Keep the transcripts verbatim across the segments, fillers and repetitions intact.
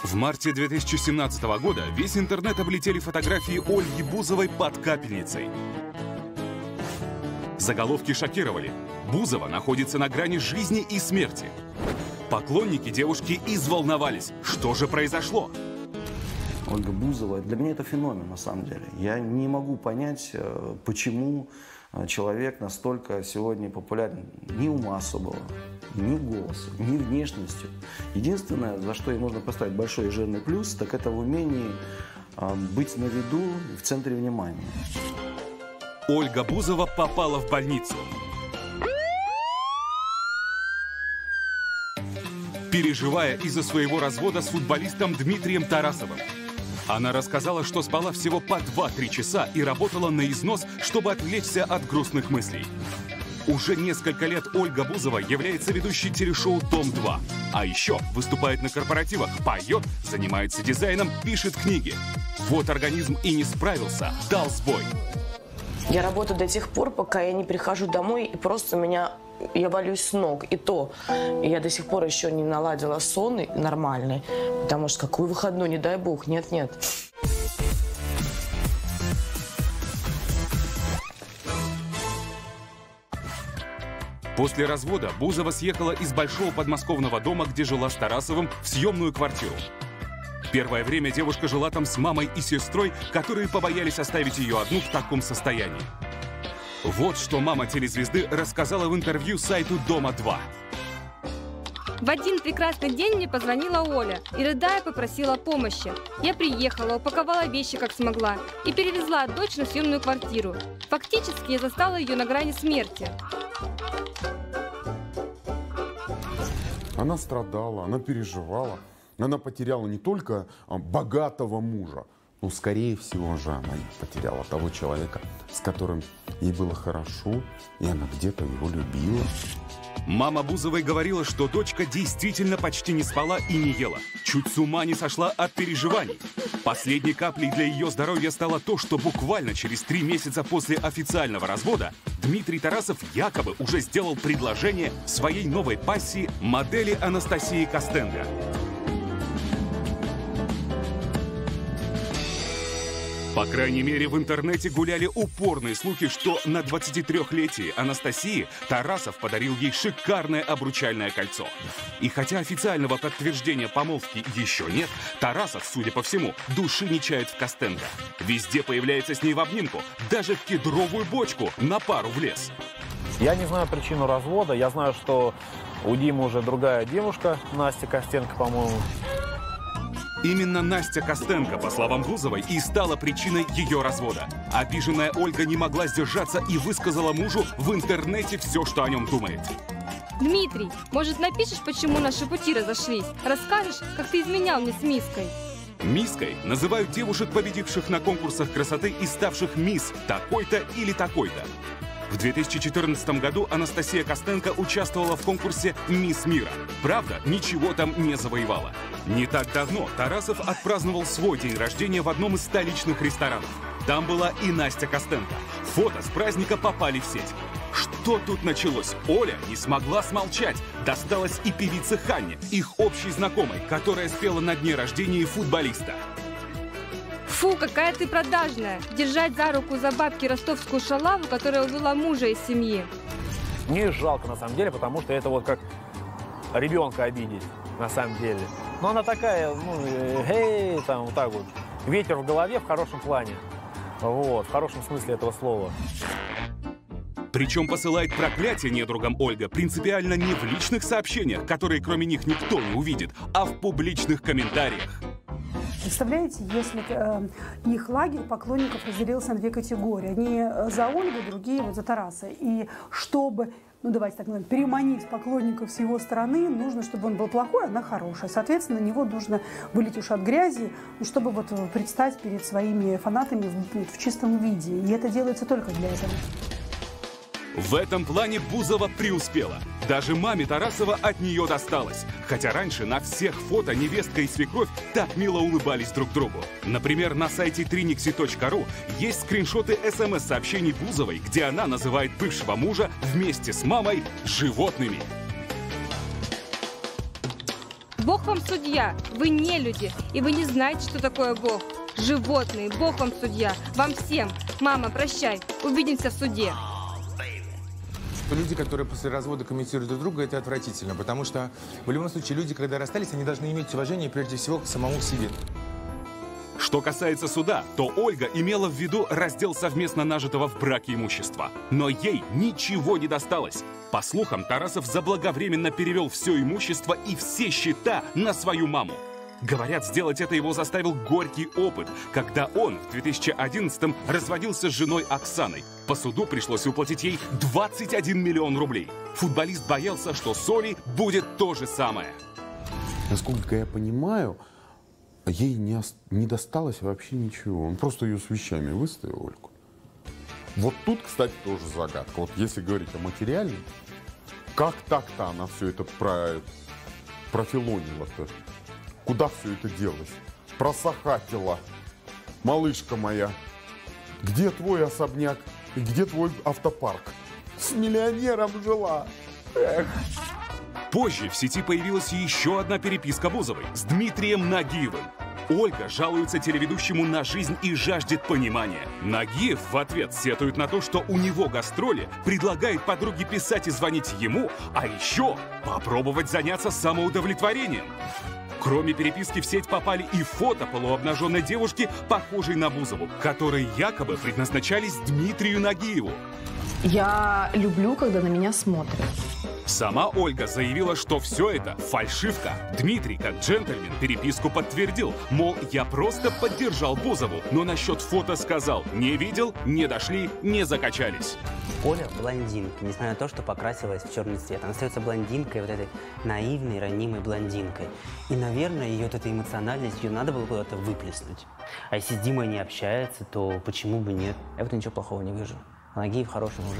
В марте две тысячи семнадцатого года весь интернет облетели фотографии Ольги Бузовой под капельницей. Заголовки шокировали. Бузова находится на грани жизни и смерти. Поклонники девушки изволновались. Что же произошло? Ольга Бузова, для меня это феномен на самом деле. Я не могу понять, почему человек настолько сегодня популярен. Ни ума особого, ни голоса, ни внешностью. Единственное, за что ей можно поставить большой и жирный плюс, так это в умении быть на виду в центре внимания. Ольга Бузова попала в больницу. Переживая из-за своего развода с футболистом Дмитрием Тарасовым. Она рассказала, что спала всего по два-три часа и работала на износ, чтобы отвлечься от грустных мыслей. Уже несколько лет Ольга Бузова является ведущей телешоу «Дом-два». А еще выступает на корпоративах, поет, занимается дизайном, пишет книги. Вот организм и не справился, дал сбой. Я работаю до тех пор, пока я не прихожу домой и просто меня, я валюсь с ног. И то я до сих пор еще не наладила сон нормальный, потому что какой выходной, не дай бог, нет-нет. После развода Бузова съехала из большого подмосковного дома, где жила с Тарасовым, в съемную квартиру. Первое время девушка жила там с мамой и сестрой, которые побоялись оставить ее одну в таком состоянии. Вот что мама телезвезды рассказала в интервью сайту «Дома-два». В один прекрасный день мне позвонила Оля и, рыдая, попросила помощи. Я приехала, упаковала вещи как смогла и перевезла дочь на съемную квартиру. Фактически я застала ее на грани смерти. Она страдала, она переживала. Она потеряла не только богатого мужа, но, скорее всего же, она потеряла того человека, с которым ей было хорошо, и она где-то его любила. Мама Бузовой говорила, что дочка действительно почти не спала и не ела. Чуть с ума не сошла от переживаний. Последней каплей для ее здоровья стало то, что буквально через три месяца после официального развода Дмитрий Тарасов якобы уже сделал предложение своей новой пассии, модели Анастасии Костенко. По крайней мере, в интернете гуляли упорные слухи, что на двадцатитрёхлетие Анастасии Тарасов подарил ей шикарное обручальное кольцо. И хотя официального подтверждения помолвки еще нет, Тарасов, судя по всему, души не чает в Костенко. Везде появляется с ней в обнимку, даже в кедровую бочку на пару влез. Я не знаю причину развода, я знаю, что у Димы уже другая девушка, Настя Костенко, по-моему. Именно Настя Костенко, по словам Бузовой, и стала причиной ее развода. Обиженная Ольга не могла сдержаться и высказала мужу в интернете все, что о нем думает. Дмитрий, может, напишешь, почему наши пути разошлись? Расскажешь, как ты изменял мне с Миской? Миской называют девушек, победивших на конкурсах красоты и ставших мисс такой-то или такой-то. В две тысячи четырнадцатом году Анастасия Костенко участвовала в конкурсе «Мисс Мира». Правда, ничего там не завоевала. Не так давно Тарасов отпраздновал свой день рождения в одном из столичных ресторанов. Там была и Настя Костенко. Фото с праздника попали в сеть. Что тут началось? Оля не смогла смолчать. Досталось и певице Ханне, их общей знакомой, которая спела на дне рождения футболиста. Фу, какая ты продажная! Держать за руку за бабки ростовскую шалаву, которая увела мужа из семьи. Мне жалко, на самом деле, потому что это вот как ребенка обидеть, на самом деле. Но она такая, ну, эй, там, вот так вот. Ветер в голове в хорошем плане. Вот, в хорошем смысле этого слова. Причем посылает проклятие недругам Ольга принципиально не в личных сообщениях, которые кроме них никто не увидит, а в публичных комментариях. Представляете, если э, их лагерь поклонников разделился на две категории. Одни за Ольгу, другие вот за Тараса. И чтобы, ну давайте так назовем, переманить поклонников с его стороны, нужно, чтобы он был плохой, а она хорошая. Соответственно, на него нужно вылить уж от грязи, чтобы вот предстать перед своими фанатами в, в чистом виде. И это делается только для этого. В этом плане Бузова преуспела. Даже маме Тарасова от нее досталось. Хотя раньше на всех фото невестка и свекровь так мило улыбались друг другу. Например, на сайте триникси точка ру есть скриншоты эс эм эс-сообщений Бузовой, где она называет бывшего мужа вместе с мамой животными. Бог вам судья, вы не люди, и вы не знаете, что такое Бог. Животные, Бог вам судья, вам всем. Мама, прощай, увидимся в суде. Люди, которые после развода комментируют друг друга, это отвратительно, потому что в любом случае люди, когда расстались, они должны иметь уважение прежде всего к самому себе. Что касается суда, то Ольга имела в виду раздел совместно нажитого в браке имущества. Но ей ничего не досталось. По слухам, Тарасов заблаговременно перевел все имущество и все счета на свою маму. Говорят, сделать это его заставил горький опыт, когда он в две тысячи одиннадцатом разводился с женой Оксаной. По суду пришлось уплатить ей двадцать один миллион рублей. Футболист боялся, что с Олей будет то же самое. Насколько я понимаю, ей не, не досталось вообще ничего. Он просто ее с вещами выставил, Ольгу. Вот тут, кстати, тоже загадка. Вот если говорить о материальном, как так-то она все это про, профилонила-то? Куда все это делось? Просохатила. Малышка моя, где твой особняк и где твой автопарк? С миллионером жила. Эх. Позже в сети появилась еще одна переписка Бузовой с Дмитрием Нагиевым. Ольга жалуется телеведущему на жизнь и жаждет понимания. Нагиев в ответ сетует на то, что у него гастроли, предлагает подруге писать и звонить ему, а еще попробовать заняться самоудовлетворением. Кроме переписки в сеть попали и фото полуобнаженной девушки, похожей на Бузову, которые якобы предназначались Дмитрию Нагиеву. Я люблю, когда на меня смотрят. Сама Ольга заявила, что все это фальшивка. Дмитрий, как джентльмен, переписку подтвердил. Мол, я просто поддержал Бузову, но насчет фото сказал: не видел, не дошли, не закачались. Оля блондинка, несмотря на то, что покрасилась в черный цвет. Она остается блондинкой, вот этой наивной, ранимой блондинкой. И, наверное, ее вот эта эмоциональность, ее надо было куда-то выплеснуть. А если с Димой не общается, то почему бы нет? Я вот ничего плохого не вижу. Нагиев хороший мужик.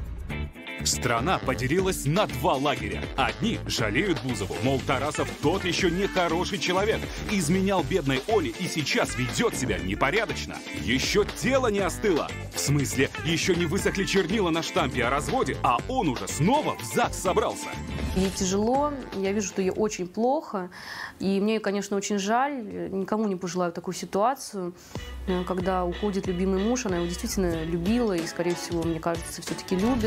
Страна поделилась на два лагеря. Одни жалеют Бузову, мол, Тарасов тот еще не хороший человек, изменял бедной Оле и сейчас ведет себя непорядочно. Еще дело не остыло. В смысле, еще не высохли чернила на штампе о разводе, а он уже снова в ЗАГС собрался. Ей тяжело, я вижу, что ей очень плохо, и мне, конечно, очень жаль, никому не пожелаю такую ситуацию, когда уходит любимый муж, она его действительно любила и, скорее всего, мне кажется, все-таки любит.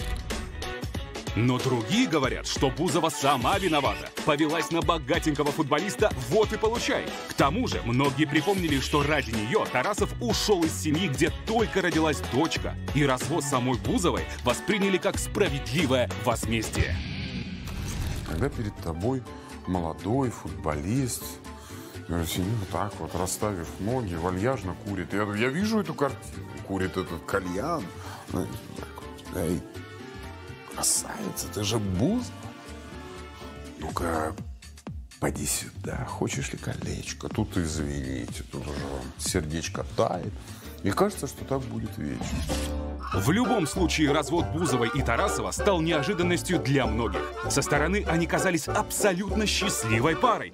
Но другие говорят, что Бузова сама виновата. Повелась на богатенького футболиста, вот и получай. К тому же, многие припомнили, что ради нее Тарасов ушел из семьи, где только родилась дочка. И развод самой Бузовой восприняли как справедливое возмездие. Когда перед тобой молодой футболист, сидит вот так вот, расставив ноги, вальяжно курит. Я, я вижу эту картину, курит этот кальян. Эй, красавица, ты же Бузова. Ну-ка, поди сюда, хочешь ли колечко? Тут извините, тут уже сердечко тает. Мне кажется, что так будет вечно. В любом случае, развод Бузовой и Тарасова стал неожиданностью для многих. Со стороны они казались абсолютно счастливой парой.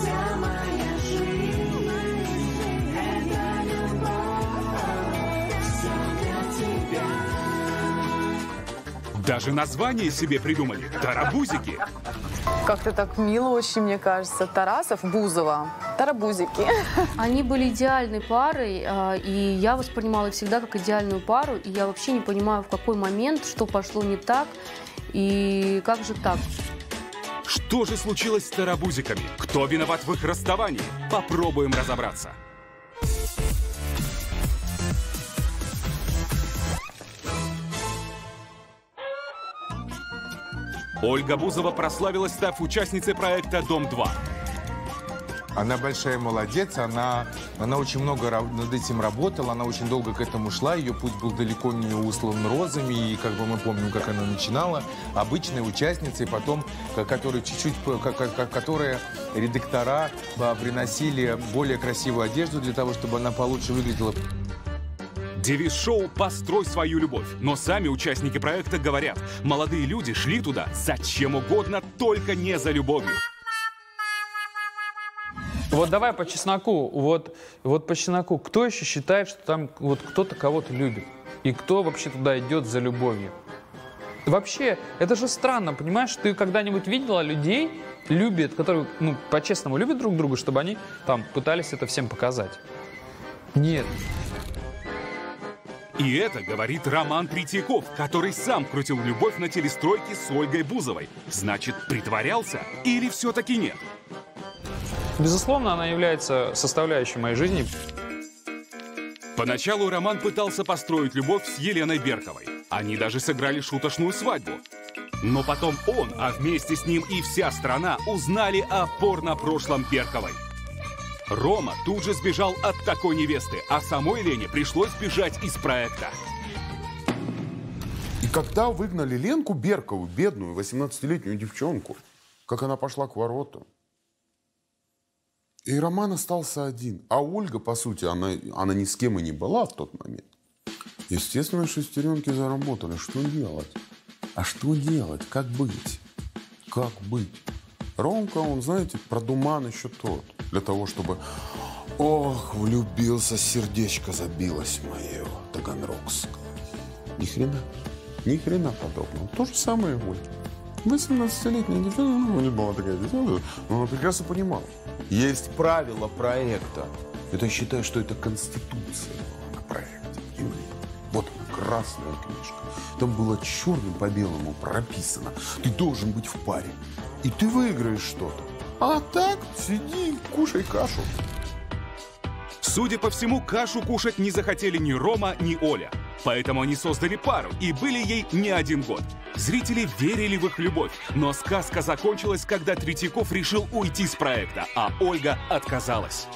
Даже название себе придумали – «Тарабузики». Как-то так мило очень, мне кажется. Тарасов, Бузова. Тарабузики. Они были идеальной парой, и я воспринимала их всегда как идеальную пару. И я вообще не понимаю, в какой момент, что пошло не так, и как же так. Что же случилось с тарабузиками? Кто виноват в их расставании? Попробуем разобраться. Ольга Бузова прославилась, став участницей проекта «Дом-два». Она большая молодец, она, она очень много над этим работала, она очень долго к этому шла, ее путь был далеко не услан розами, и как бы мы помним, как она начинала, обычной участницей, потом, которая чуть-чуть, которые редактора приносили более красивую одежду для того, чтобы она получше выглядела. Девиз шоу «Построй свою любовь». Но сами участники проекта говорят, молодые люди шли туда за чем угодно, только не за любовью. Вот давай по чесноку, вот, вот по чесноку, кто еще считает, что там вот кто-то кого-то любит? И кто вообще туда идет за любовью? Вообще, это же странно, понимаешь? Ты когда-нибудь видела людей, любят, которые, ну, по-честному любят друг друга, чтобы они там пытались это всем показать. Нет. И это говорит Роман Третьяков, который сам крутил любовь на телестройке с Ольгой Бузовой. Значит, притворялся или все-таки нет? Безусловно, она является составляющей моей жизни. Поначалу Роман пытался построить любовь с Еленой Берковой. Они даже сыграли шуточную свадьбу. Но потом он, а вместе с ним и вся страна, узнали о порно-прошлом Берковой. Рома тут же сбежал от такой невесты, а самой Лене пришлось бежать из проекта. И когда выгнали Ленку Беркову, бедную восемнадцатилетнюю девчонку, как она пошла к вороту, и Роман остался один. А Ольга, по сути, она, она ни с кем и не была в тот момент. Естественно, шестеренки заработали. Что делать? А что делать? Как быть? Как быть? Ромка, он, знаете, продуман еще тот. Для того, чтобы... Ох, влюбился, сердечко забилось мое таганрогское. Ни хрена. Ни хрена подобного. То же самое Ольга. восемнадцатилетняя девчонка, ну, не была такая девчонка, но она прекрасно понимала. Есть правила проекта. Это я считаю, что это конституция на проекте. Вот красная книжка. Там было черным по белому прописано. Ты должен быть в паре. И ты выиграешь что-то. А так сиди, кушай кашу. Судя по всему, кашу кушать не захотели ни Рома, ни Оля. Поэтому они создали пару и были ей не один год. Зрители верили в их любовь, но сказка закончилась, когда Третьяков решил уйти с проекта, а Ольга отказалась.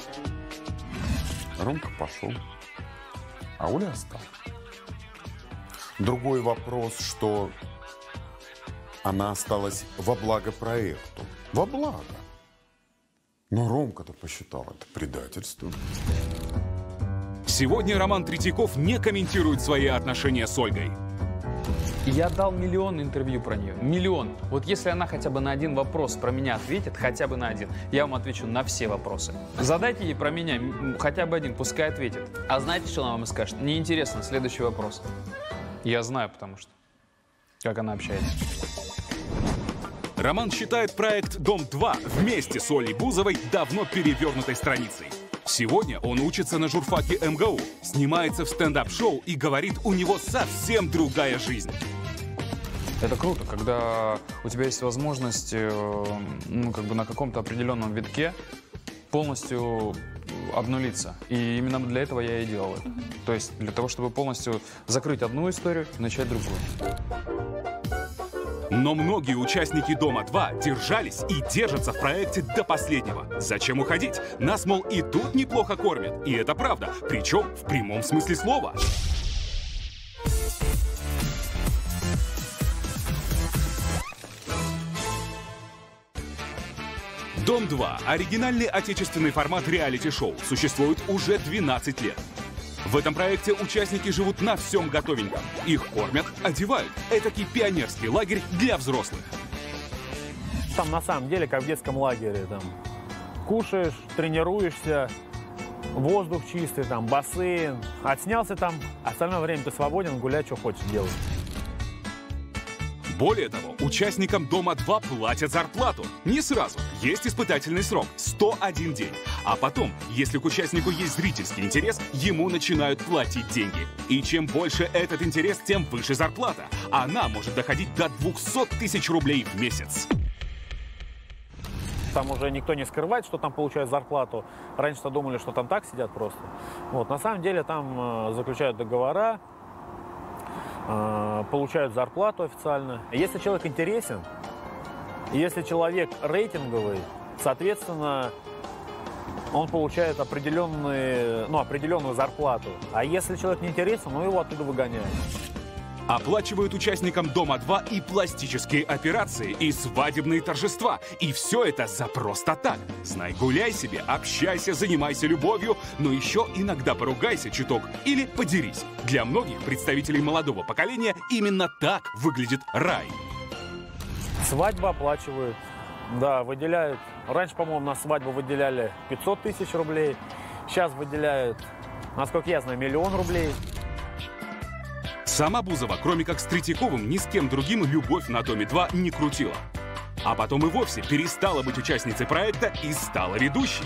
Ромка пошел, а Оля осталась. Другой вопрос, что она осталась во благо проекту. Во благо. Но Ромка-то посчитал это предательством. Сегодня Роман Третьяков не комментирует свои отношения с Ольгой. Я дал миллион интервью про нее. Миллион. Вот если она хотя бы на один вопрос про меня ответит, хотя бы на один, я вам отвечу на все вопросы. Задайте ей про меня хотя бы один, пускай ответит. А знаете, что она вам скажет? Неинтересно, следующий вопрос. Я знаю, потому что. Как она общается. Роман считает проект «Дом-два» вместе с Олей Бузовой давно перевернутой страницей. Сегодня он учится на журфаке эм гэ у, снимается в стендап-шоу и говорит, у него совсем другая жизнь. Это круто, когда у тебя есть возможность, ну, как бы на каком-то определенном витке полностью обнулиться. И именно для этого я и делал это. То есть для того, чтобы полностью закрыть одну историю и начать другую. Но многие участники «Дома-два» держались и держатся в проекте до последнего. Зачем уходить? Нас, мол, и тут неплохо кормят. И это правда. Причем в прямом смысле слова. «Дом-два» — оригинальный отечественный формат реалити-шоу. Существует уже двенадцать лет. В этом проекте участники живут на всем готовеньком. Их кормят, одевают. Этакий пионерский лагерь для взрослых. Там на самом деле, как в детском лагере. Там кушаешь, тренируешься, воздух чистый, там бассейн. Отснялся там, остальное время ты свободен, гулять, что хочешь делать. Более того, участникам «Дома-два» платят зарплату. Не сразу. Есть испытательный срок – сто один день. А потом, если к участнику есть зрительский интерес, ему начинают платить деньги. И чем больше этот интерес, тем выше зарплата. Она может доходить до двухсот тысяч рублей в месяц. Там уже никто не скрывает, что там получают зарплату. Раньше-то думали, что там так сидят просто. Вот. На самом деле там э, заключают договора, получают зарплату официально. Если человек интересен, если человек рейтинговый, соответственно, он получает определенные, ну, определенную зарплату. А если человек не интересен, ну, его оттуда выгоняют. Оплачивают участникам «Дома-два» и пластические операции, и свадебные торжества. И все это за просто так. Знай, гуляй себе, общайся, занимайся любовью, но еще иногда поругайся чуток или подерись. Для многих представителей молодого поколения именно так выглядит рай. Свадьбу оплачивают, да, выделяют. Раньше, по-моему, на свадьбу выделяли пятьсот тысяч рублей. Сейчас выделяют, насколько я знаю, миллион рублей. Сама Бузова, кроме как с Третьяковым, ни с кем другим любовь на «Доме-два» не крутила. а потом и вовсе перестала быть участницей проекта и стала ведущей.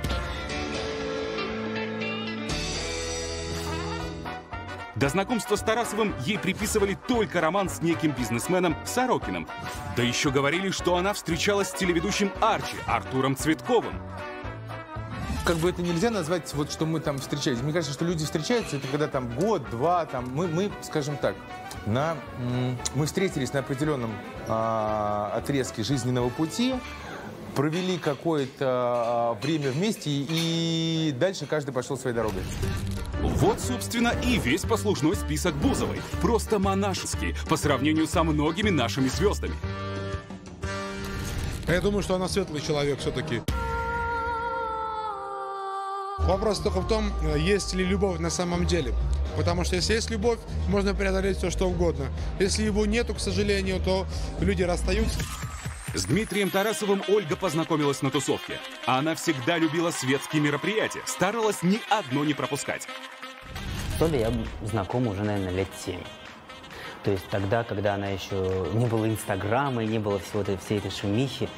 До знакомства с Тарасовым ей приписывали только роман с неким бизнесменом Сорокиным. Да еще говорили, что она встречалась с телеведущим Арчи Артуром Цветковым. Как бы это нельзя назвать, вот что мы там встречались. Мне кажется, что люди встречаются, это когда там год, два, там мы, мы скажем так, на, мы встретились на определенном а, отрезке жизненного пути, провели какое-то время вместе, и дальше каждый пошел своей дорогой. Вот, собственно, и весь послужной список Бузовой. Просто монашеский по сравнению со многими нашими звездами. Я думаю, что она светлый человек все-таки. Вопрос только в том, есть ли любовь на самом деле. Потому что если есть любовь, можно преодолеть все, что угодно. Если его нету, к сожалению, то люди расстаются. С Дмитрием Тарасовым Ольга познакомилась на тусовке. Она всегда любила светские мероприятия, старалась ни одно не пропускать. С Олей я знаком уже, наверное, лет семь. То есть тогда, когда она еще не было Инстаграма, и не было всего этой, всей этой шумихи.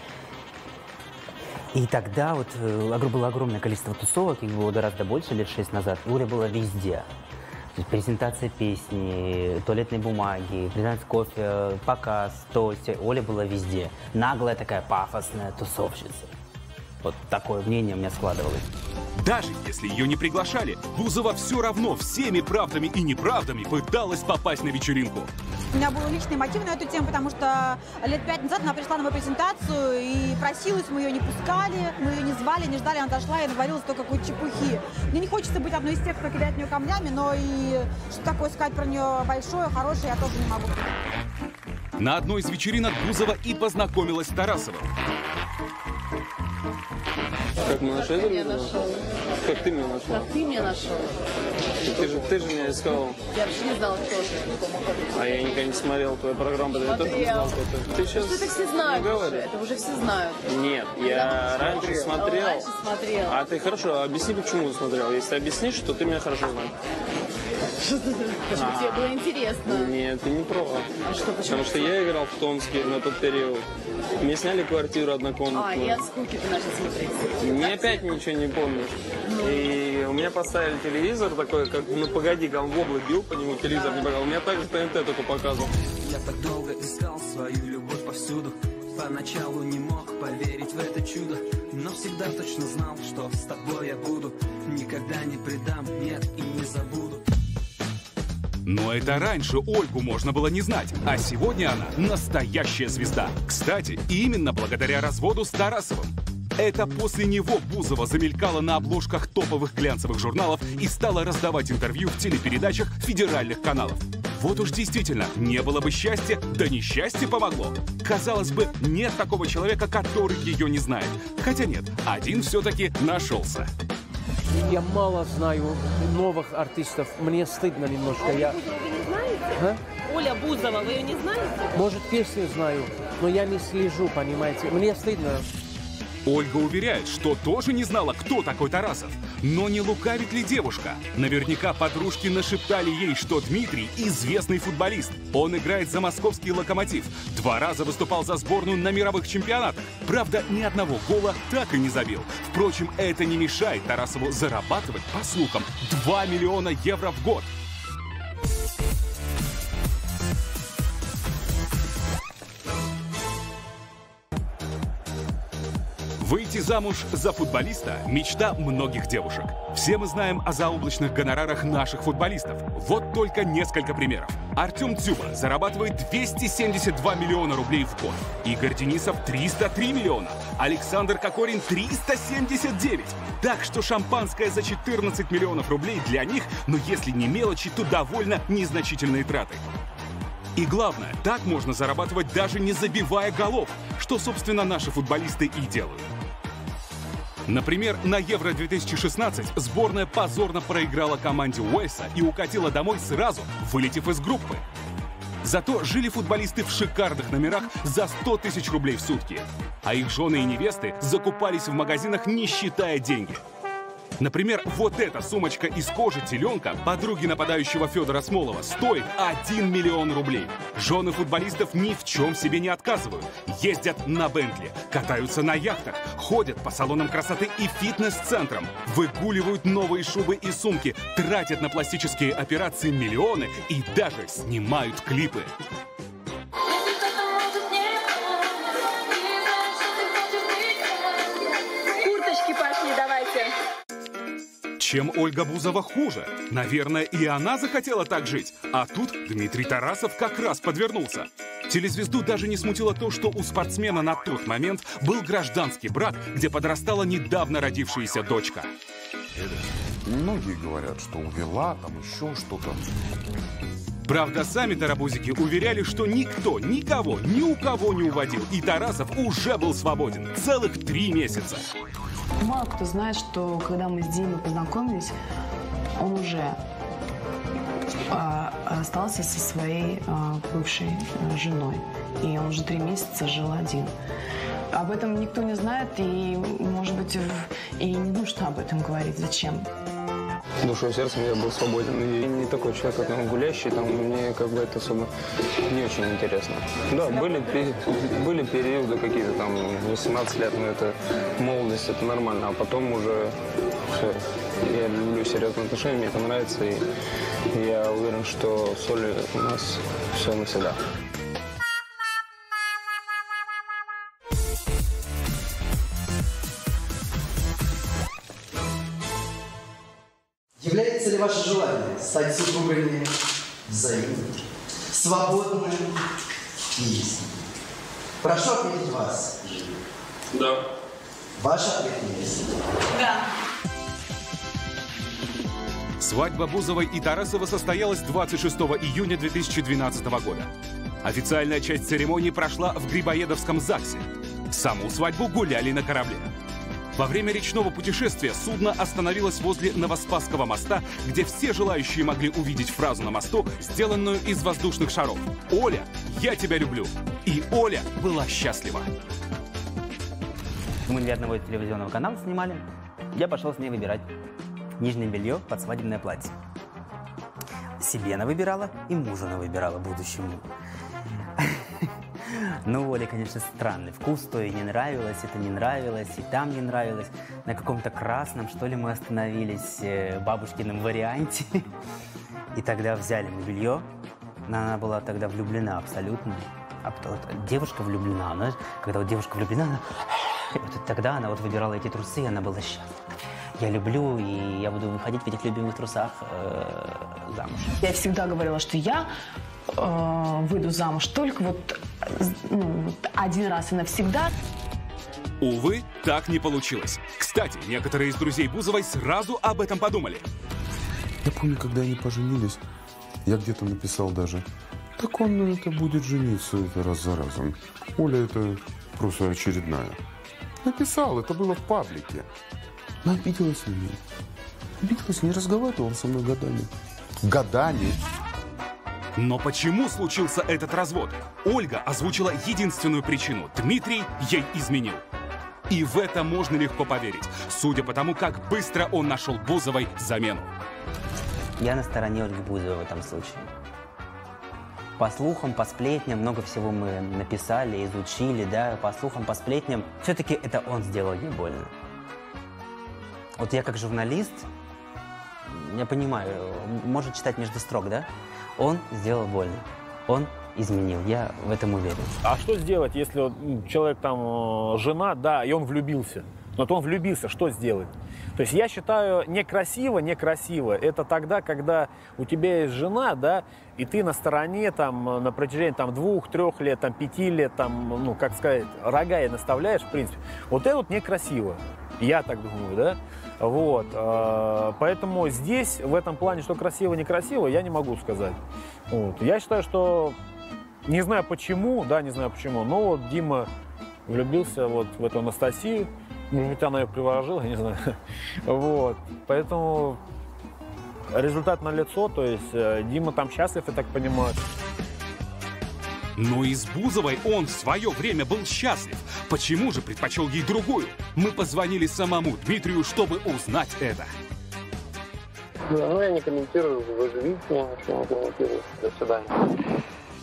И тогда вот было огромное количество тусовок, их было гораздо больше, лет шесть назад. Оля была везде. То есть презентация песни, туалетной бумаги, презентация кофе, показ, то есть Оля была везде. Наглая такая пафосная тусовщица. Вот такое мнение у меня складывалось. Даже если ее не приглашали, Бузова все равно всеми правдами и неправдами пыталась попасть на вечеринку. У меня был личный мотив на эту тему, потому что лет пять назад она пришла на мою презентацию и просилась, мы ее не пускали, мы ее не звали, не ждали, она дошла и навалилась только какой-то чепухи. Мне не хочется быть одной из тех, кто кидает в нее камнями, но и что такое сказать про нее большое, хорошее, я тоже не могу. На одной из вечеринок Бузова и познакомилась с Тарасовым. Как мы нашли друг друга? Как ты меня нашел? Как ты меня нашел? Ты же, ты же меня искал. Я вообще не знала, кто ты. А я никогда не смотрел твою программу, потому что я тоже не знал, кто ты. Ты сейчас что это все знают уже, это уже все знают. Нет, я раньше смотрел. Раньше смотрел. А ты хорошо, объясни, почему смотрел. Если объяснишь, то ты меня хорошо знаешь. Тебе было интересно. Нет, ты не права. А что, почему? Потому что я играл в Томске на тот период. Мне сняли квартиру однокомнатную. А, и от скуки ты начал смотреть. Мне опять ничего не помнишь. И у меня поставили телевизор такой, как, ну погоди, он в область бил по нему, телевизор не показал. У меня также ТНТ только показывал. Я так долго искал свою любовь повсюду. Поначалу не мог поверить в это чудо, но всегда точно знал, что с тобой я буду. Никогда не предам, нет и не забуду. Но это раньше Ольгу можно было не знать, а сегодня она настоящая звезда. Кстати, именно благодаря разводу с Тарасовым. Это после него Бузова замелькала на обложках топовых глянцевых журналов и стала раздавать интервью в телепередачах федеральных каналов. Вот уж действительно, не было бы счастья, да несчастье помогло. Казалось бы, нет такого человека, который ее не знает. Хотя нет, один все-таки нашелся. Я мало знаю новых артистов, мне стыдно немножко. А я... вы не знаете? А? Оля Бузова, вы ее не знаете? Может, песни знаю, но я не слежу, понимаете. Мне стыдно. Ольга уверяет, что тоже не знала, кто такой Тарасов. Но не лукавит ли девушка? Наверняка подружки нашептали ей, что Дмитрий – известный футболист. Он играет за московский «Локомотив». Два раза выступал за сборную на мировых чемпионатах. Правда, ни одного гола так и не забил. Впрочем, это не мешает Тарасову зарабатывать, по слухам, два миллиона евро в год. Выйти замуж за футболиста – мечта многих девушек. Все мы знаем о заоблачных гонорарах наших футболистов. Вот только несколько примеров. Артем Дзюба зарабатывает двести семьдесят два миллиона рублей в год. Игорь Денисов – триста три миллиона. Александр Кокорин – триста семьдесят девять. Так что шампанское за четырнадцать миллионов рублей для них, но если не мелочи, то довольно незначительные траты. И главное, так можно зарабатывать даже не забивая голов, что, собственно, наши футболисты и делают. Например, на Евро две тысячи шестнадцать сборная позорно проиграла команде Уэльса и укатила домой сразу, вылетев из группы. Зато жили футболисты в шикарных номерах за сто тысяч рублей в сутки. А их жены и невесты закупались в магазинах, не считая деньги. Например, вот эта сумочка из кожи теленка подруги нападающего Федора Смолова стоит один миллион рублей. Жены футболистов ни в чем себе не отказывают. Ездят на Бентли, катаются на яхтах, ходят по салонам красоты и фитнес-центрам, выгуливают новые шубы и сумки, тратят на пластические операции миллионы и даже снимают клипы. Курточки пошли, давайте. Чем Ольга Бузова хуже? Наверное, и она захотела так жить. А тут Дмитрий Тарасов как раз подвернулся. Телезвезду даже не смутило то, что у спортсмена на тот момент был гражданский брак, где подрастала недавно родившаяся дочка. Многие говорят, что увела, там еще что-то. Правда, сами тарабузики уверяли, что никто, никого, ни у кого не уводил. И Тарасов уже был свободен. Целых три месяца. Мало кто знает, что когда мы с Димой познакомились, он уже э, остался со своей э, бывшей э, женой. И он уже три месяца жил один. Об этом никто не знает, и, может быть, и не нужно об этом говорить. Зачем? Душой и сердцем я был свободен. И не такой человек, как он гулящий, там мне как бы это особо не очень интересно. Да, были, были периоды какие-то там восемнадцать лет, но это молодость, это нормально. А потом уже все. Я люблю серьезные отношения, мне это нравится. И я уверен, что с Олей у нас все навсегда. Является ли ваше желание стать супругами взаимными, свободными и истинными? Прошу ответить вас. Да. Ваш ответ есть. Да. Свадьба Бузовой и Тарасова состоялась двадцать шестого июня две тысячи двенадцатого года. Официальная часть церемонии прошла в Грибоедовском ЗАГСе. Саму свадьбу гуляли на корабле. Во время речного путешествия судно остановилось возле Новоспасского моста, где все желающие могли увидеть фразу на мосту, сделанную из воздушных шаров. «Оля, я тебя люблю». И Оля была счастлива. Мы для одного телевизионного канала снимали. Я пошел с ней выбирать нижнее белье под свадебное платье. Себе она выбирала и мужу она выбирала будущему. Ну, Оле, конечно, странный вкус, то и не нравилось, это не нравилось, и там не нравилось. На каком-то красном, что ли, мы остановились, э, бабушкином варианте. И тогда взяли мы белье. Она была тогда влюблена абсолютно. А вот, девушка влюблена, знаешь, когда вот девушка влюблена, она... Вот тогда она вот выбирала эти трусы, и она была счастлива. Я люблю, и я буду выходить в этих любимых трусах э, замуж. Я всегда говорила, что я э, выйду замуж только вот, ну, вот один раз и навсегда. Увы, так не получилось. Кстати, некоторые из друзей Бузовой сразу об этом подумали. Я помню, когда они поженились, я где-то написал даже, так он на это будет жениться это раз за разом. Оля это просто очередная. Написал, это было в паблике. Она обиделась на меня. Обиделась, не разговаривала со мной годами. Годами. Но почему случился этот развод? Ольга озвучила единственную причину. Дмитрий ей изменил. И в это можно легко поверить, судя по тому, как быстро он нашел Бузовой замену. Я на стороне Ольги Бузовой в этом случае. По слухам, по сплетням, много всего мы написали, изучили, да, по слухам, по сплетням. Все-таки это он сделал ей больно. Вот я как журналист, я понимаю, может читать между строк, да? Он сделал больно, он изменил, я в этом уверен. А что сделать, если вот человек там жена, да, и он влюбился? Вот он влюбился, что сделать? То есть я считаю, некрасиво, некрасиво. Это тогда, когда у тебя есть жена, да, и ты на стороне там на протяжении там двух-трех лет, там пяти лет, там, ну, как сказать, рога ей наставляешь, в принципе. Вот это вот некрасиво. Я так думаю, да. Вот. Поэтому здесь, в этом плане, что красиво, некрасиво, я не могу сказать. Вот. Я считаю, что не знаю почему, да, не знаю почему, но вот Дима влюбился вот в эту Анастасию. Может быть, она ее приворожила, я не знаю. Вот. Поэтому результат налицо, то есть Дима там счастлив, я так понимаю. Но и с Бузовой он в свое время был счастлив. Почему же предпочел ей другую? Мы позвонили самому Дмитрию, чтобы узнать это. Ну, я не комментирую, вы же видите, я не комментирую. До свидания.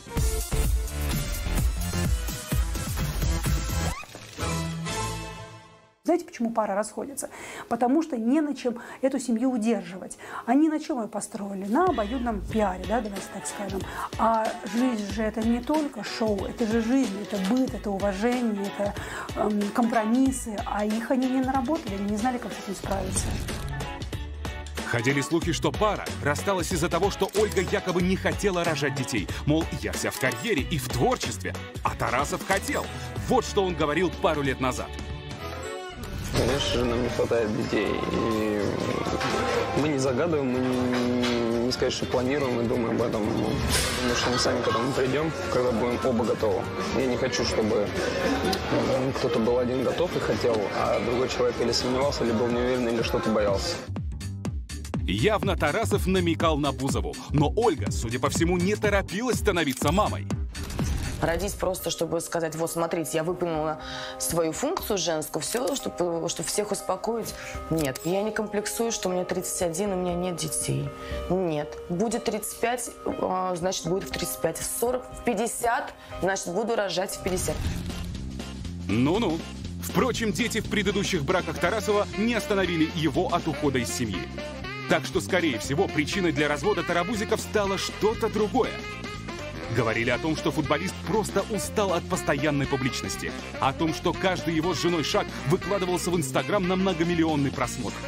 Знаете, почему пара расходится? Потому что не на чем эту семью удерживать. Они на чем ее построили? На обоюдном пиаре, да, давайте так скажем. А жизнь же это не только шоу, это же жизнь, это быт, это уважение, это эм, компромиссы. А их они не наработали, они не знали, как с этим справиться. Ходили слухи, что пара рассталась из-за того, что Ольга якобы не хотела рожать детей. Мол, я вся в карьере и в творчестве, а Тарасов хотел. Вот что он говорил пару лет назад. Конечно же, нам не хватает детей. И мы не загадываем, мы не, не сказать, что планируем и думаем об этом. Потому что мы сами к этому придем, когда будем оба готовы. Я не хочу, чтобы кто-то был один готов и хотел, а другой человек или сомневался, или был неуверен, или что-то боялся. Явно Тарасов намекал на Бузову, но Ольга, судя по всему, не торопилась становиться мамой. Родить просто, чтобы сказать, вот смотрите, я выполнила свою функцию женскую, все, чтобы, чтобы всех успокоить. Нет, я не комплексую, что мне тридцать один, и у меня нет детей. Нет. Будет тридцать пять, значит, будет в тридцать пять. В сорок, в пятьдесят, значит, буду рожать в пятьдесят. Ну-ну. Впрочем, дети в предыдущих браках Тарасова не остановили его от ухода из семьи. Так что, скорее всего, причиной для развода тарабузиков стало что-то другое. Говорили о том, что футболист просто устал от постоянной публичности. О том, что каждый его с женой шаг выкладывался в Инстаграм на многомиллионный просмотр.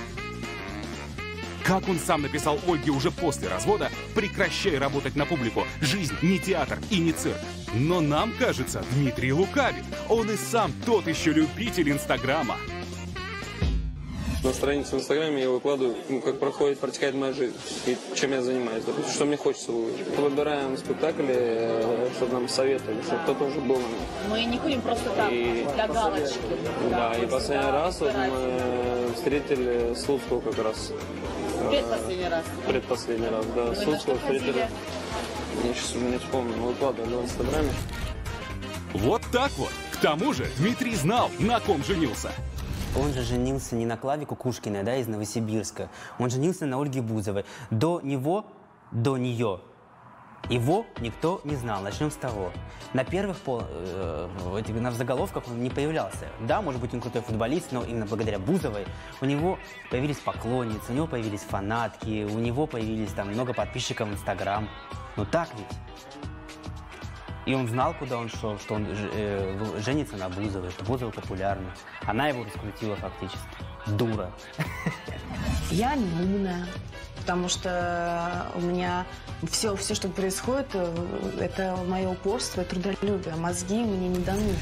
Как он сам написал Ольге уже после развода, прекращай работать на публику. Жизнь не театр и не цирк. Но нам кажется, Дмитрий лукавит. Он и сам тот еще любитель Инстаграма. На странице в Инстаграме я выкладываю, ну, как проходит, протекает моя жизнь, и чем я занимаюсь, допустим, что мне хочется выложить. Выбираем спектакли, чтобы нам советовали, чтобы кто-то уже был. Мы не ходим просто так, и... для галочки. Да, и последний раз вот мы встретили Слуцкого как раз. Предпоследний раз. Предпоследний раз, да. Вы Слуцкого встретили. Я сейчас не вспомню, мы выкладывали в Инстаграме. Вот так вот. К тому же Дмитрий знал, на ком женился. Он же женился не на Клаве Кукушкиной, да, из Новосибирска. Он женился на Ольге Бузовой. До него, до нее, его никто не знал. Начнем с того. На первых пол, э, этих, на заголовках он не появлялся. Да, может быть, он крутой футболист, но именно благодаря Бузовой у него появились поклонницы, у него появились фанатки, у него появились там много подписчиков в Инстаграм. Ну так ведь? И он знал, куда он шел, что он э, женится на Бузовой, что Бузова популярна. Она его раскрутила фактически. Дура. Я не умная, потому что у меня все, все, что происходит, это мое упорство и трудолюбие. Мозги мне не даны.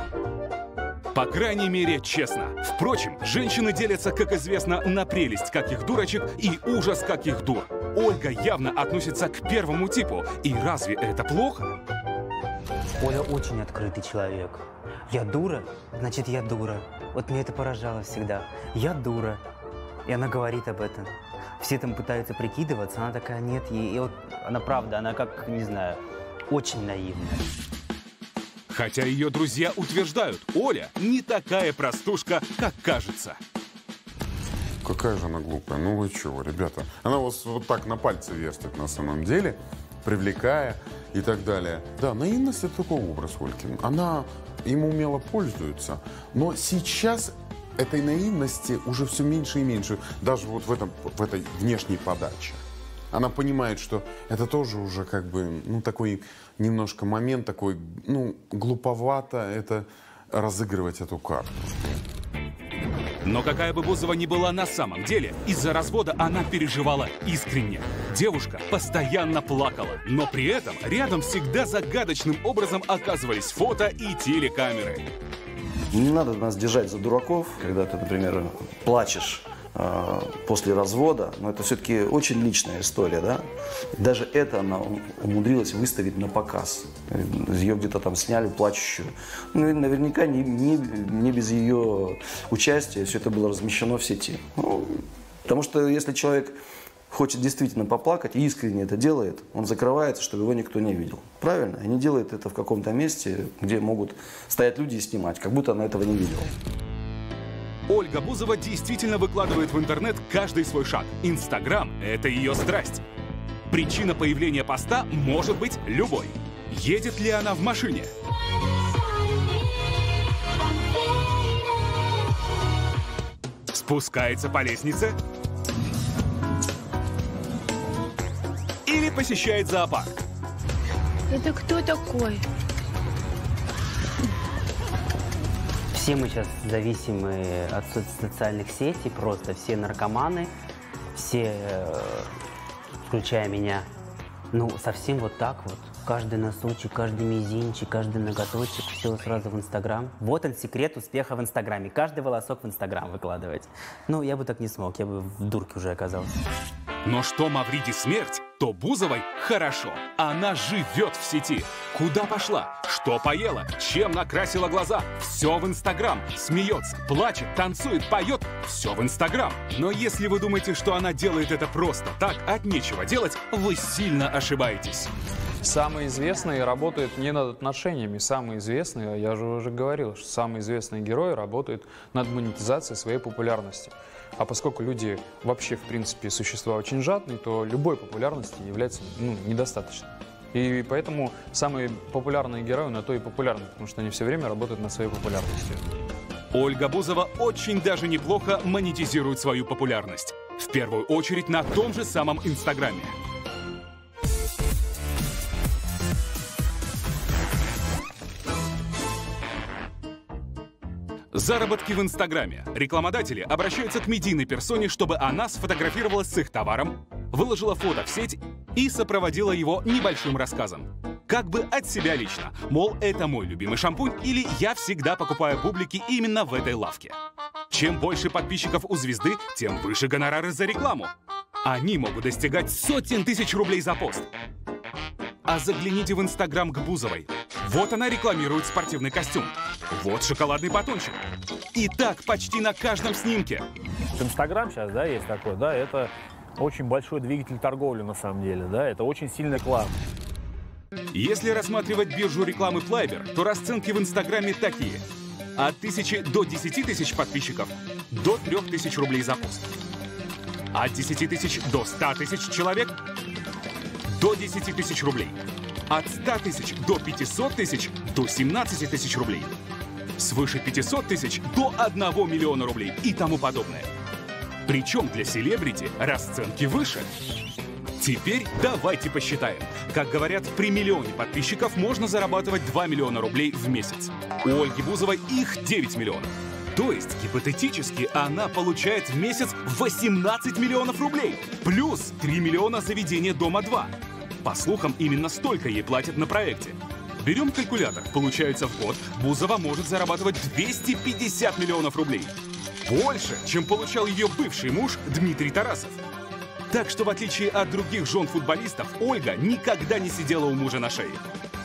По крайней мере, честно. Впрочем, женщины делятся, как известно, на прелесть каких дурочек и ужас каких дур. Ольга явно относится к первому типу. И разве это плохо? Оля очень открытый человек. Я дура, значит, я дура. Вот меня это поражало всегда. Я дура. И она говорит об этом. Все там пытаются прикидываться, она такая, нет. И, и вот она правда, она как, не знаю, очень наивная. Хотя ее друзья утверждают, Оля не такая простушка, как кажется. Какая же она глупая. Ну вы чего, ребята? Она вас вот так на пальце вертит на самом деле, привлекая и так далее. Да, наивность — это такой образ Ольги. Она им умело пользуется. Но сейчас этой наивности уже все меньше и меньше. Даже вот в, этом, в этой внешней подаче. Она понимает, что это тоже уже как бы, ну, такой немножко момент, такой, ну, глуповато это разыгрывать эту карту. Но какая бы Бузова ни была на самом деле, из-за развода она переживала искренне. Девушка постоянно плакала, но при этом рядом всегда загадочным образом оказывались фото и телекамеры. Не надо нас держать за дураков, когда ты, например, плачешь э, после развода, но это все-таки очень личная история, да? Даже это она умудрилась выставить на показ. Ее где-то там сняли плачущую. Ну, наверняка не, не, не без ее участия все это было размещено в сети. Ну, потому что если человек хочет действительно поплакать, и искренне это делает, он закрывается, чтобы его никто не видел. Правильно? И не делает это в каком-то месте, где могут стоять люди и снимать, как будто она этого не видела. Ольга Бузова действительно выкладывает в интернет каждый свой шаг. Инстаграм – это ее страсть. Причина появления поста может быть любой. Едет ли она в машине? Спускается по лестнице? Или посещает зоопарк? Это кто такой? Все мы сейчас зависимы от со- социальных сетей, просто все наркоманы, все, э, включая меня, ну, совсем вот так вот. Каждый носочек, каждый мизинчик, каждый ноготочек, все сразу в Инстаграм. Вот он секрет успеха в Инстаграме. Каждый волосок в Инстаграм выкладывать. Ну, я бы так не смог, я бы в дурке уже оказался. Но что Мавриди смерть, то Бузовой хорошо. Она живет в сети. Куда пошла? Что поела? Чем накрасила глаза? Все в Инстаграм. Смеется, плачет, танцует, поет. Все в Инстаграм. Но если вы думаете, что она делает это просто так, от нечего делать, вы сильно ошибаетесь. Самые известные работают не над отношениями. Самые известные, я же уже говорил, что самые известные герои работают над монетизацией своей популярности. А поскольку люди вообще, в принципе, существа очень жадные, то любой популярности является ну, недостаточно. И поэтому самые популярные герои на то и популярны, потому что они все время работают над своей популярностью. Ольга Бузова очень даже неплохо монетизирует свою популярность. В первую очередь на том же самом Инстаграме. Заработки в Инстаграме. Рекламодатели обращаются к медийной персоне, чтобы она сфотографировалась с их товаром, выложила фото в сеть и сопроводила его небольшим рассказом. Как бы от себя лично. Мол, это мой любимый шампунь или я всегда покупаю бублики именно в этой лавке. Чем больше подписчиков у звезды, тем выше гонорары за рекламу. Они могут достигать сотен тысяч рублей за пост. А загляните в Инстаграм к Бузовой. Вот она рекламирует спортивный костюм. Вот шоколадный батончик. И так почти на каждом снимке. Инстаграм сейчас, да, есть такой, да, это очень большой двигатель торговли на самом деле, да, это очень сильный класс. Если рассматривать биржу рекламы Flybert, то расценки в Инстаграме такие. От тысячи до десяти тысяч подписчиков до трех тысяч рублей за пост. От десяти тысяч до ста тысяч человек до десяти тысяч рублей. От ста тысяч до пятисот тысяч до семнадцати тысяч рублей. Свыше пятисот тысяч до одного миллиона рублей и тому подобное. Причем для селебрити расценки выше. Теперь давайте посчитаем. Как говорят, при миллионе подписчиков можно зарабатывать два миллиона рублей в месяц. У Ольги Бузовой их девять миллионов. То есть, гипотетически, она получает в месяц восемнадцать миллионов рублей. Плюс три миллиона за ведение «Дома-два». По слухам, именно столько ей платят на проекте. Берем калькулятор. Получается, в год Бузова может зарабатывать двести пятьдесят миллионов рублей. Больше, чем получал ее бывший муж Дмитрий Тарасов. Так что, в отличие от других жен футболистов, Ольга никогда не сидела у мужа на шее.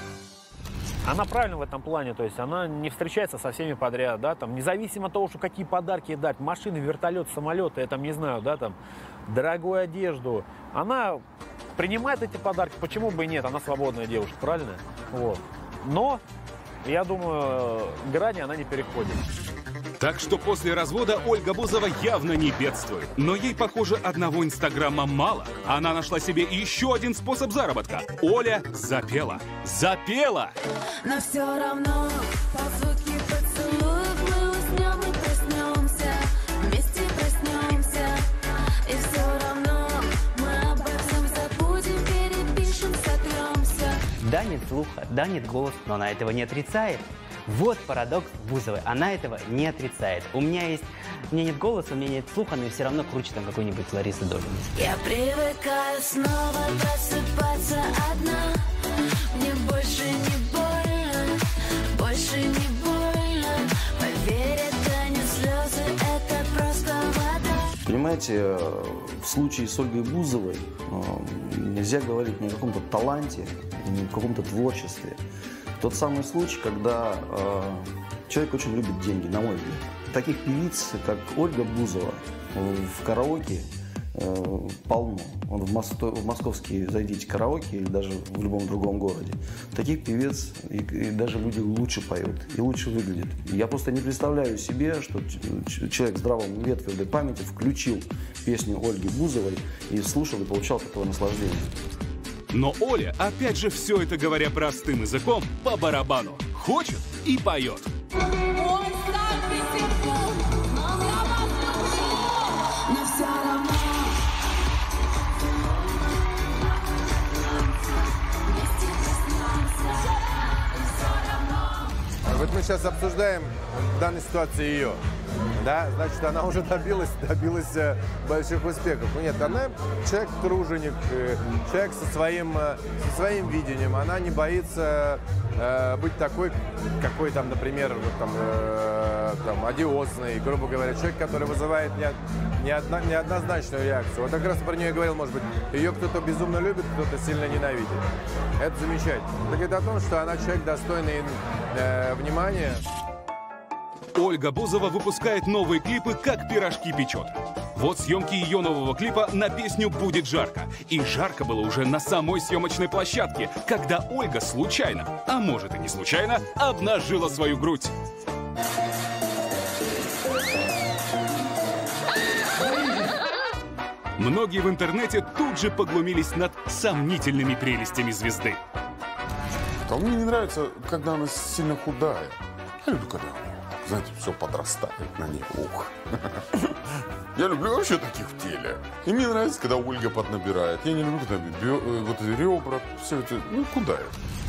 Она правильно в этом плане, то есть она не встречается со всеми подряд, да, там, независимо от того, что какие подарки дать, машины, вертолет, самолеты, я там не знаю, да, там, дорогую одежду. Она принимает эти подарки, почему бы и нет, она свободная девушка, правильно? Вот. Но, я думаю, грани она не переходит. Так что после развода Ольга Бузова явно не бедствует. Но ей, похоже, одного Инстаграма мало. Она нашла себе еще один способ заработка. Оля запела. Запела! Но все равно по сутки поцелуев мы уснем и проснемся. Вместе проснемся. И все равно мы обо всем забудем, перепишем, сотремся. Да, нет слуха, да, нет голоса, но она этого не отрицает. Вот парадокс Бузовой. Она этого не отрицает. У меня есть... У меня нет голоса, у меня нет слуха, но я все равно круче там какой-нибудь Ларисы Долиной. Я привыкаю снова просыпаться одна. Мне больше не больно, больше не больно. Поверь, это не слезы, это просто вода. Понимаете, в случае с Ольгой Бузовой нельзя говорить ни о каком-то таланте, ни о каком-то творчестве. Тот самый случай, когда э, человек очень любит деньги, на мой взгляд. Таких певиц, как Ольга Бузова, в караоке э, полно. Он в, Мосто, в московский зайдите караоке или даже в любом другом городе. Таких певец и, и даже люди лучше поют и лучше выглядят. Я просто не представляю себе, что человек с здравым уме, твердой памяти включил песню Ольги Бузовой и слушал и получал такое наслаждение. Но Оля, опять же, все это говоря простым языком, по барабану. Хочет и поет. Вот мы сейчас обсуждаем в данной ситуации ее. Да, значит, она уже добилась, добилась э, больших успехов. Ну нет, она человек-труженик, э, человек со своим, э, со своим видением. Она не боится э, быть такой, какой там, например, вот, там, э, там, одиозный, грубо говоря, человек, который вызывает не, не одно, неоднозначную реакцию. Вот как раз про нее говорил, может быть, ее кто-то безумно любит, кто-то сильно ненавидит. Это замечательно. Это говорит о том, что она человек, достойный э, внимания. Ольга Бузова выпускает новые клипы «Как пирожки печет». Вот съемки ее нового клипа на песню «Будет жарко». И жарко было уже на самой съемочной площадке, когда Ольга случайно, а может и не случайно, обнажила свою грудь. Многие в интернете тут же поглумились над сомнительными прелестями звезды. А мне не нравится, когда она сильно худая. Я люблю, когда, знаете, все подрастает на ней. Ух. Я люблю вообще таких в теле. И мне нравится, когда Ольга поднабирает. Я не люблю, когда вот эти ребра, все это, ну, худая.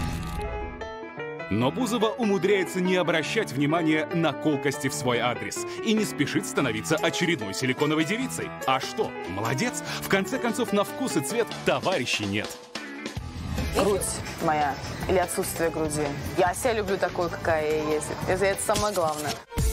Но Бузова умудряется не обращать внимания на колкости в свой адрес и не спешит становиться очередной силиконовой девицей. А что, молодец, в конце концов на вкус и цвет товарищей нет. Грудь моя или отсутствие груди. Я себя люблю такой, какая я есть. Это, это самое главное.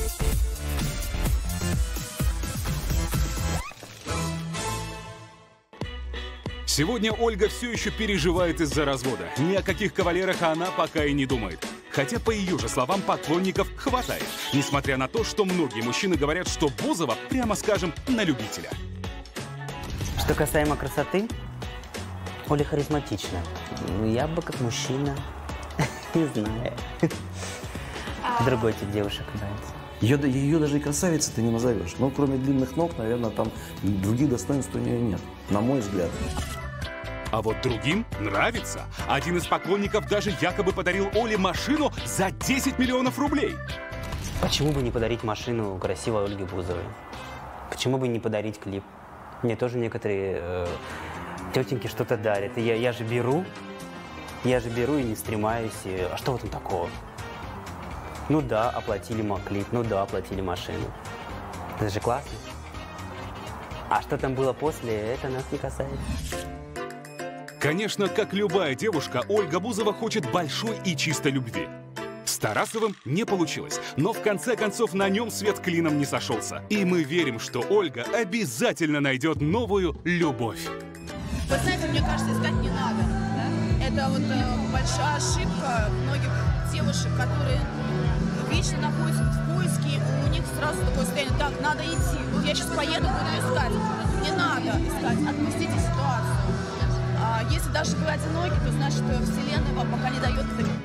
Сегодня Ольга все еще переживает из-за развода. Ни о каких кавалерах она пока и не думает. Хотя, по ее же словам, поклонников хватает. Несмотря на то, что многие мужчины говорят, что Бузова, прямо скажем, на любителя. Что касаемо красоты, Оля харизматична. Я бы как мужчина, не знаю. Другой тип девушек нравится. Ее, ее даже и красавицей ты не назовешь. Но кроме длинных ног, наверное, там других достоинств у нее нет, на мой взгляд. А вот другим нравится. Один из поклонников даже якобы подарил Оле машину за десять миллионов рублей. Почему бы не подарить машину красивой Ольге Бузовой? Почему бы не подарить клип? Мне тоже некоторые э, тетеньки что-то дарят. И я, я же беру, я же беру и не стремаюсь. И, а что в этом такого? Ну да, оплатили клип, ну да, оплатили машину. Это же классно. А что там было после, это нас не касается. Конечно, как любая девушка, Ольга Бузова хочет большой и чистой любви. С Тарасовым не получилось, но в конце концов на нем свет клином не сошелся. И мы верим, что Ольга обязательно найдет новую любовь. Вы знаете, мне кажется, искать не надо. Да? Это вот э, большая ошибка многих девушек, которые вечно находятся в поиске, у них сразу такое состояние: так, надо идти. Вот я сейчас поеду, буду искать. Не надо искать, отпустите ситуацию. А если даже вы одиноки, то значит, что Вселенная вам пока не дает